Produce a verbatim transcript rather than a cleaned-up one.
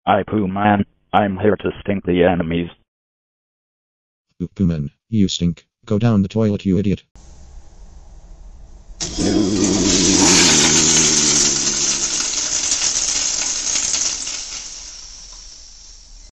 I Pooman. I'm here to stink the enemies. Pooman, you stink. Go down the toilet, you idiot.